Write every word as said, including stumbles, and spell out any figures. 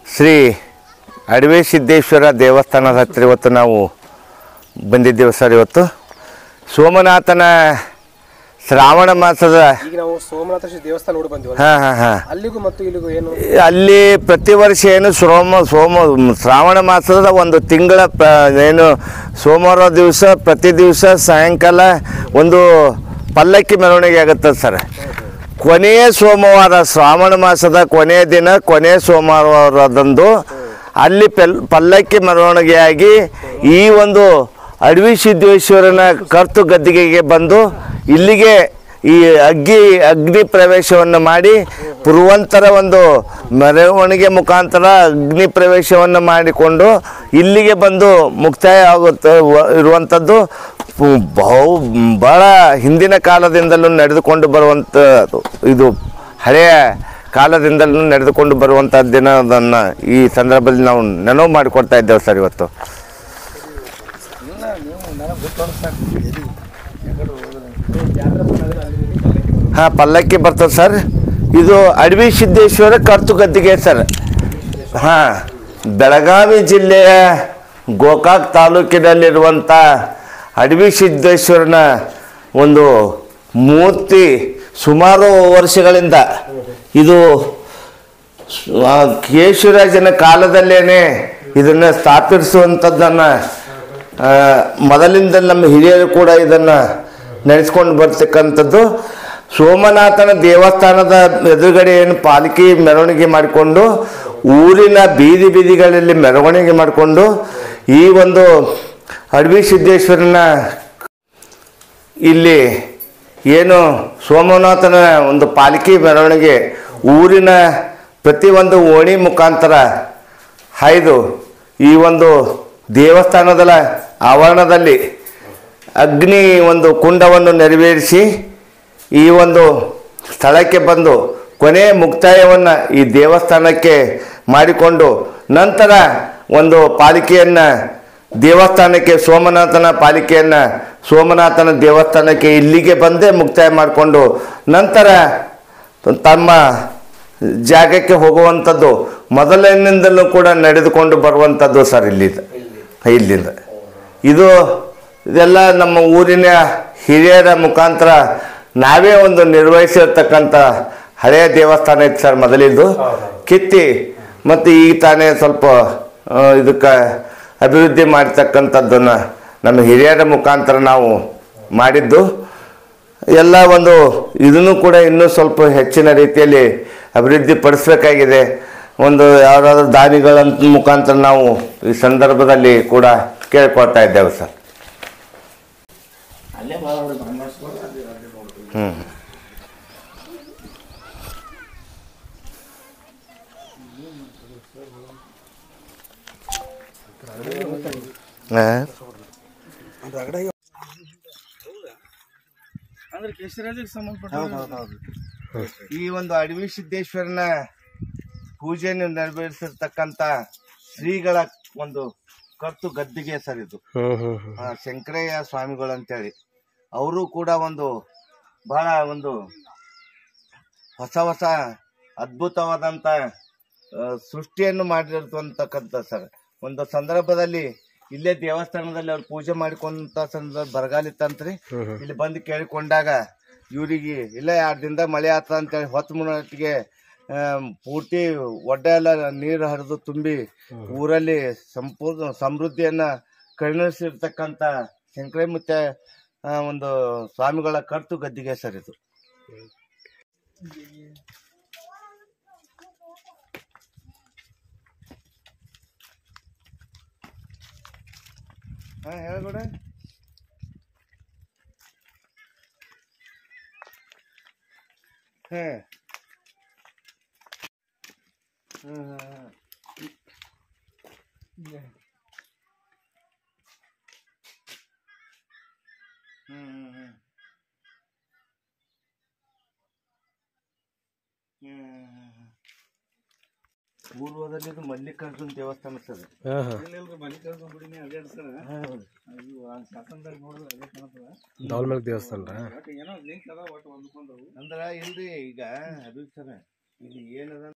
ಶ್ರೀ ಅಡವಿ ಸಿದ್ದೇಶ್ವರ ದೇವಸ್ಥಾನದ ಹತ್ತಿರ ಇವತ್ತು ನಾವು ಬಂದಿದ್ದೇವೆ ಸರ್. ಇವತ್ತು ಸೋಮನಾಥನ ಶ್ರಾವಣ ಮಾಸದ ಈಗ ನಾವು ಸೋಮನಾಥ ದೇವಸ್ಥಾನ ನೋಡಿ ಬಂದಿವಿ. ಹಾಂ ಹಾಂ ಹಾಂ ಅಲ್ಲಿಗೂ ಮತ್ತು ಇಲ್ಲಿಗೂ ಏನು? ಅಲ್ಲಿ ಪ್ರತಿ ವರ್ಷ ಏನು ಸೋಮ ಸೋಮ ಶ್ರಾವಣ ಮಾಸದ ಒಂದು ತಿಂಗಳ ಪ ಏನು ಸೋಮವಾರ ದಿವಸ ಪ್ರತಿ ದಿವಸ ಸಾಯಂಕಾಲ ಒಂದು ಪಲ್ಲಕ್ಕಿ ಮೆರವಣಿಗೆ ಆಗುತ್ತೆ ಸರ್. ಕೊನೆಯ ಸೋಮವಾರ ಶ್ರಾವಣ ಮಾಸದ ಕೊನೆಯ ದಿನ ಕೊನೆಯ ಸೋಮವಾರದಂದು ಅಲ್ಲಿ ಪೆಲ್ ಪಲ್ಲಕ್ಕಿ ಮೆರವಣಿಗೆಯಾಗಿ ಈ ಒಂದು ಅಡವಿ ಸಿದ್ದೇಶ್ವರನ ಕರ್ತು ಗದ್ದಿಗೆಗೆ ಬಂದು ಇಲ್ಲಿಗೆ ಈ ಅಗ್ಗಿ ಅಗ್ನಿ ಪ್ರವೇಶವನ್ನು ಮಾಡಿ ಪುರುವಂತರ ಒಂದು ಮೆರವಣಿಗೆ ಮುಖಾಂತರ ಅಗ್ನಿ ಪ್ರವೇಶವನ್ನು ಮಾಡಿಕೊಂಡು ಇಲ್ಲಿಗೆ ಬಂದು ಮುಕ್ತಾಯ ಆಗುತ್ತೆ ಇರುವಂಥದ್ದು ಬಹು ಭಾಳ ಹಿಂದಿನ ಕಾಲದಿಂದಲೂ ನಡೆದುಕೊಂಡು ಬರುವಂಥದ್ದು. ಇದು ಹಳೆಯ ಕಾಲದಿಂದಲೂ ನಡೆದುಕೊಂಡು ಬರುವಂಥ ದಿನದನ್ನು ಈ ಸಂದರ್ಭದಲ್ಲಿ ನಾವು ನೆನಪು ಮಾಡಿಕೊಡ್ತಾ ಇದ್ದೇವೆ ಸರ್. ಇವತ್ತು ಹಾಂ ಪಲ್ಲಕ್ಕಿ ಬರ್ತದೆ ಸರ್. ಇದು ಅಡವಿ ಸಿದ್ದೇಶ್ವರ ಕರ್ತು ಗದ್ದಿಗೆ ಸರ್. ಹಾಂ ಬೆಳಗಾವಿ ಜಿಲ್ಲೆಯ ಗೋಕಾಕ್ ತಾಲೂಕಿನಲ್ಲಿರುವಂಥ ಅಡವಿ ಸಿದ್ದೇಶ್ವರನ ಒಂದು ಮೂರ್ತಿ ಸುಮಾರು ವರ್ಷಗಳಿಂದ ಇದು ಕೇಶವರಾಜನ ಕಾಲದಲ್ಲೇ ಇದನ್ನು ಸ್ಥಾಪಿಸುವಂಥದ್ದನ್ನು ಮೊದಲಿಂದ ನಮ್ಮ ಹಿರಿಯರು ಕೂಡ ಇದನ್ನು ನಡೆಸ್ಕೊಂಡು ಬರ್ತಕ್ಕಂಥದ್ದು. ಸೋಮನಾಥನ ದೇವಸ್ಥಾನದ ಎದುರುಗಡೆ ಏನು ಪಾಲಕಿ ಮೆರವಣಿಗೆ ಮಾಡಿಕೊಂಡು ಊರಿನ ಬೀದಿ ಬೀದಿಗಳಲ್ಲಿ ಮೆರವಣಿಗೆ ಮಾಡಿಕೊಂಡು ಈ ಒಂದು ಅಡವಿ ಸಿದ್ದೇಶ್ವರನ ಇಲ್ಲಿ ಏನು ಸೋಮನಾಥನ ಒಂದು ಪಾಲಕಿ ಮೆರವಣಿಗೆ ಊರಿನ ಪ್ರತಿಯೊಂದು ಓಣಿ ಮುಖಾಂತರ ಹಾಯ್ದು ಈ ಒಂದು ದೇವಸ್ಥಾನದ ಆವರಣದಲ್ಲಿ ಅಗ್ನಿ ಒಂದು ಕುಂಡವನ್ನು ನೆರವೇರಿಸಿ ಈ ಒಂದು ಸ್ಥಳಕ್ಕೆ ಬಂದು ಕೊನೆಯ ಮುಕ್ತಾಯವನ್ನು ಈ ದೇವಸ್ಥಾನಕ್ಕೆ ಮಾಡಿಕೊಂಡು ನಂತರ ಒಂದು ಪಾಲಿಕೆಯನ್ನು ದೇವಸ್ಥಾನಕ್ಕೆ ಸೋಮನಾಥನ ಪಾಲಿಕೆಯನ್ನು ಸೋಮನಾಥನ ದೇವಸ್ಥಾನಕ್ಕೆ ಇಲ್ಲಿಗೆ ಬಂದೇ ಮುಕ್ತಾಯ ಮಾಡಿಕೊಂಡು ನಂತರ ತಮ್ಮ ಜಾಗಕ್ಕೆ ಹೋಗುವಂಥದ್ದು ಮೊದಲಿನಿಂದಲೂ ಕೂಡ ನಡೆದುಕೊಂಡು ಬರುವಂಥದ್ದು ಸರ್. ಇಲ್ಲಿಂದ ಇಲ್ಲಿಂದ ಇದು ಇದೆಲ್ಲ ನಮ್ಮ ಊರಿನ ಹಿರಿಯರ ಮುಖಾಂತರ ನಾವೇ ಒಂದು ನಿರ್ವಹಿಸಿರ್ತಕ್ಕಂಥ ಹಳೆಯ ದೇವಸ್ಥಾನ ಇತ್ತು ಸರ್. ಮೊದಲಿದ್ದು ಕಿತ್ತಿ ಮತ್ತು ಈಗ ತಾನೇ ಸ್ವಲ್ಪ ಇದಕ್ಕೆ ಅಭಿವೃದ್ಧಿ ಮಾಡ್ತಕ್ಕಂಥದ್ದನ್ನು ನಮ್ಮ ಹಿರಿಯರ ಮುಖಾಂತರ ನಾವು ಮಾಡಿದ್ದು ಎಲ್ಲ ಒಂದು ಇದನ್ನು ಕೂಡ ಇನ್ನೂ ಸ್ವಲ್ಪ ಹೆಚ್ಚಿನ ರೀತಿಯಲ್ಲಿ ಅಭಿವೃದ್ಧಿ ಪಡಿಸಬೇಕಾಗಿದೆ. ಒಂದು ಯಾವುದಾದ್ರೂ ದಾನಿಗಳ ಮುಖಾಂತರ ನಾವು ಈ ಸಂದರ್ಭದಲ್ಲಿ ಕೂಡ ಕೇಳ್ಕೊಳ್ತಾ ಇದ್ದೇವೆ ಸರ್. ಹ್ಞೂ ಈ ಒಂದು ಅಡವಿ ಸಿದ್ದೇಶ್ವರನ ಪೂಜೆಯನ್ನು ನೆರವೇರಿಸಿರ್ತಕ್ಕಂಥ ಶ್ರೀಗಳ ಒಂದು ಕರ್ತು ಗದ್ದಿಗೆ ಸರ್. ಇದು ಶಂಕರಯ್ಯ ಸ್ವಾಮಿಗಳು ಅಂತೇಳಿ ಅವರು ಕೂಡ ಒಂದು ಬಹಳ ಒಂದು ಹೊಸ ಹೊಸ ಅದ್ಭುತವಾದಂಥ ಸೃಷ್ಟಿಯನ್ನು ಮಾಡಿರ್ತಕ್ಕಂಥ ಸರ್. ಒಂದು ಸಂದರ್ಭದಲ್ಲಿ ಇಲ್ಲೇ ದೇವಸ್ಥಾನದಲ್ಲಿ ಅವ್ರು ಪೂಜೆ ಮಾಡಿಕೊಂತ ಸಂದರ್ಭ ಬರಗಾಲಿತ್ತಂತ್ರಿ. ಇಲ್ಲಿ ಬಂದು ಕೇಳಿಕೊಂಡಾಗ ಇವರಿಗೆ ಇಲ್ಲ ಎರಡು ದಿನದಾಗ ಮಳೆ ಆಗ್ತದ ಅಂತೇಳಿ ಹೊತ್ತು ಮುನ್ನೊಟ್ಟಿಗೆ ಪೂರ್ತಿ ಒಡ್ಡ ಎಲ್ಲ ನೀರು ಹರಿದು ತುಂಬಿ ಊರಲ್ಲಿ ಸಂಪೂರ್ಣ ಸಮೃದ್ಧಿಯನ್ನ ಕರುಣಿಸಿರ್ತಕ್ಕಂಥ ಶಂಕರಯ್ಯ ಮುತ್ಯ ಒಂದು ಸ್ವಾಮಿಗಳ ಕರ್ತು ಗದ್ದಿಗೆ ಸರ್ ಇದು. ಹಾ ಹೇಳ್ಕೊಡ. ಹೇ ಹ್ಮ್ ಹ್ಮ್ ಹ್ಮ್ ಪೂರ್ವದಲ್ಲಿ ಇದು ಮಲ್ಲಿಕಾರ್ಜುನ ದೇವಸ್ಥಾನ ಸರ್. ಮಲ್ಲಿಕಾರ್ಜುನ ಗುಡಿನೇ ಅದೇ ಸರ್. ದೇವಸ್ಥಾನ ಏನೋ ಲಿಂಕ್ ಅದ ಒಟ್ಟು ಹೊಂದ್ಕೊಂಡವು ಅಂದ್ರೆ ಇಲ್ರಿ ಈಗ ಅದು ಸರ್ ಇಲ್ಲಿ ಏನದ